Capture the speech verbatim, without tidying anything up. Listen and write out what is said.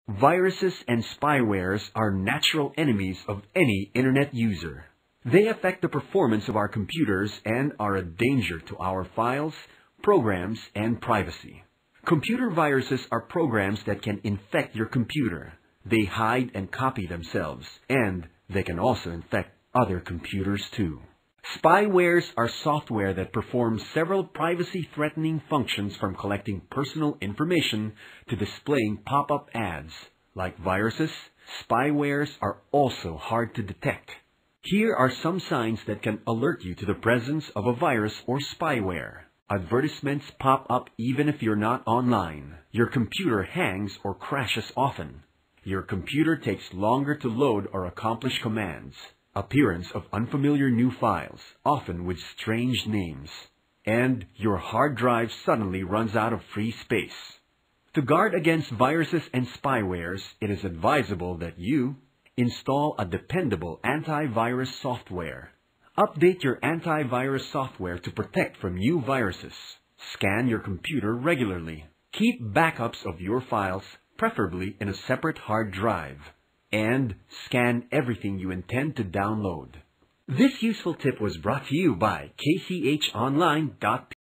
Viruses and spywares are natural enemies of any internet user. They affect the performance of our computers and are a danger to our files, programs, and privacy. Computer viruses are programs that can infect your computer. They hide and copy themselves, and they can also infect other computers too. Spywares are software that performs several privacy-threatening functions, from collecting personal information to displaying pop-up ads. Like viruses, spywares are also hard to detect. Here are some signs that can alert you to the presence of a virus or spyware. Advertisements pop up even if you're not online. Your computer hangs or crashes often. Your computer takes longer to load or accomplish commands. Appearance of unfamiliar new files, often with strange names. And your hard drive suddenly runs out of free space. To guard against viruses and spywares, it is advisable that you install a dependable antivirus software. Update your antivirus software to protect from new viruses. Scan your computer regularly. Keep backups of your files, preferably in a separate hard drive. And scan everything you intend to download. This useful tip was brought to you by K C H Online dot P